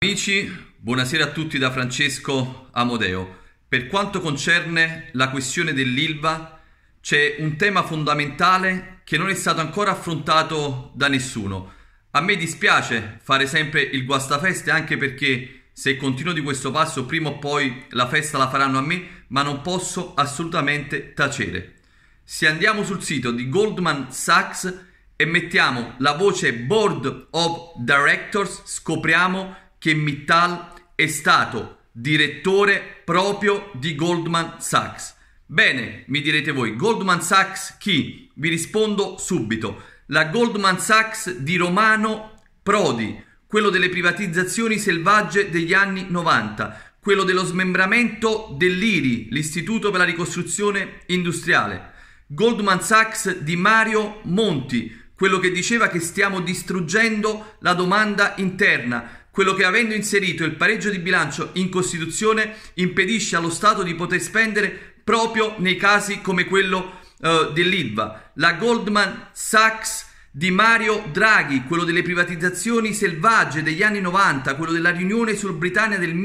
Amici, buonasera a tutti da Francesco Amodeo. Per quanto concerne la questione dell'Ilva, c'è un tema fondamentale che non è stato ancora affrontato da nessuno. A me dispiace fare sempre il guastafeste, anche perché se continuo di questo passo prima o poi la festa la faranno a me, ma non posso assolutamente tacere. Se andiamo sul sito di Goldman Sachs e mettiamo la voce Board of Directors, scopriamo che Mittal è stato direttore proprio di Goldman Sachs. Bene, mi direte voi, Goldman Sachs chi? Vi rispondo subito. La Goldman Sachs di Romano Prodi, quello delle privatizzazioni selvagge degli anni 90, quello dello smembramento dell'IRI, l'Istituto per la Ricostruzione Industriale. Goldman Sachs di Mario Monti, quello che diceva che stiamo distruggendo la domanda interna, quello che, avendo inserito il pareggio di bilancio in Costituzione, impedisce allo Stato di poter spendere proprio nei casi come quello dell'Ilva. La Goldman Sachs di Mario Draghi, quello delle privatizzazioni selvagge degli anni 90, quello della riunione sul Britannia del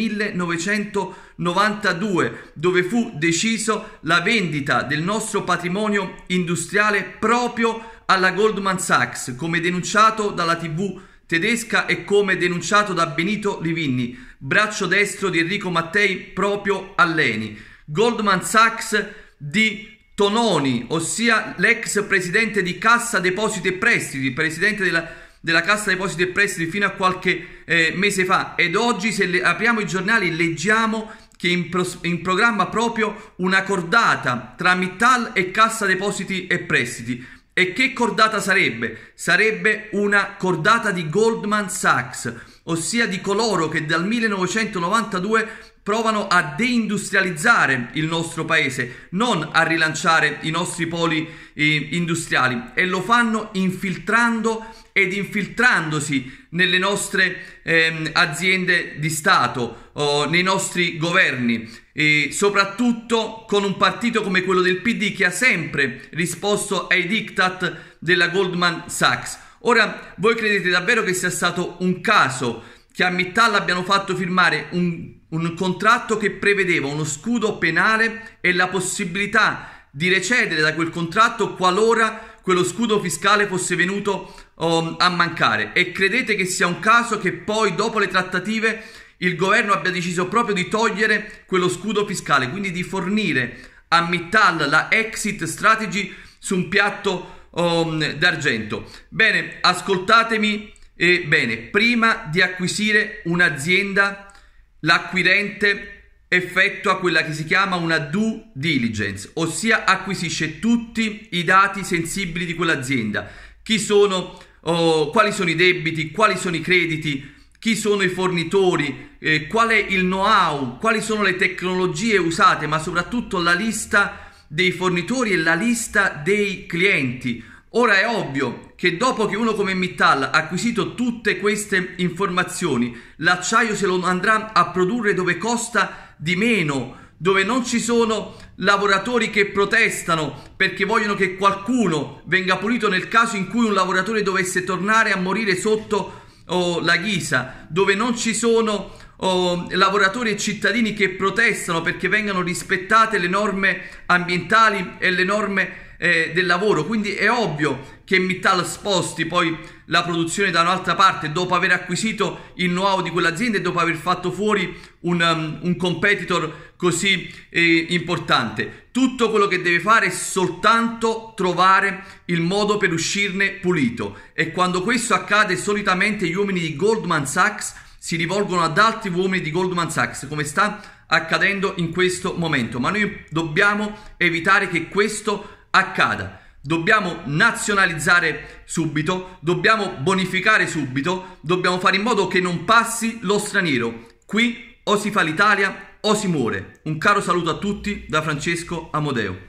1992, dove fu deciso la vendita del nostro patrimonio industriale proprio alla Goldman Sachs, come denunciato dalla TV tedesca e come denunciato da Benito Livigni, braccio destro di Enrico Mattei proprio all'ENI. Goldman Sachs di Tononi, ossia l'ex presidente di Cassa Depositi e Prestiti, presidente della Cassa Depositi e Prestiti fino a qualche mese fa, ed oggi se apriamo i giornali leggiamo che in programma proprio una cordata tra Mittal e Cassa Depositi e Prestiti. E che cordata sarebbe? Sarebbe una cordata di Goldman Sachs, ossia di coloro che dal 1992 provano a deindustrializzare il nostro paese, non a rilanciare i nostri poli industriali, e lo fanno infiltrando ed infiltrandosi nelle nostre aziende di Stato, nei nostri governi, e soprattutto con un partito come quello del PD che ha sempre risposto ai diktat della Goldman Sachs. Ora, voi credete davvero che sia stato un caso che a Mittal abbiano fatto firmare un contratto che prevedeva uno scudo penale e la possibilità di recedere da quel contratto qualora quello scudo fiscale fosse venuto a mancare? E credete che sia un caso che poi, dopo le trattative, il governo abbia deciso proprio di togliere quello scudo fiscale, quindi di fornire a Mittal la exit strategy su un piatto d'argento? Bene, ascoltatemi bene, prima di acquisire un'azienda, l'acquirente effettua quella che si chiama una due diligence, ossia acquisisce tutti i dati sensibili di quell'azienda. Chi sono, quali sono i debiti, quali sono i crediti, chi sono i fornitori, qual è il know-how, quali sono le tecnologie usate, ma soprattutto la lista dei fornitori e la lista dei clienti. Ora è ovvio che dopo che uno come Mittal ha acquisito tutte queste informazioni, l'acciaio se lo andrà a produrre dove costa di meno, dove non ci sono lavoratori che protestano perché vogliono che qualcuno venga punito nel caso in cui un lavoratore dovesse tornare a morire sotto la ghisa, dove non ci sono lavoratori e cittadini che protestano perché vengano rispettate le norme ambientali e le norme del lavoro. Quindi è ovvio che Mittal sposti poi la produzione da un'altra parte dopo aver acquisito il know-how di quell'azienda e dopo aver fatto fuori un competitor così importante. Tutto quello che deve fare è soltanto trovare il modo per uscirne pulito, e quando questo accade solitamente gli uomini di Goldman Sachs si rivolgono ad altri uomini di Goldman Sachs, come sta accadendo in questo momento. Ma noi dobbiamo evitare che questo accada. Dobbiamo nazionalizzare subito, dobbiamo bonificare subito, dobbiamo fare in modo che non passi lo straniero. Qui o si fa l'Italia o si muore. Un caro saluto a tutti da Francesco Amodeo.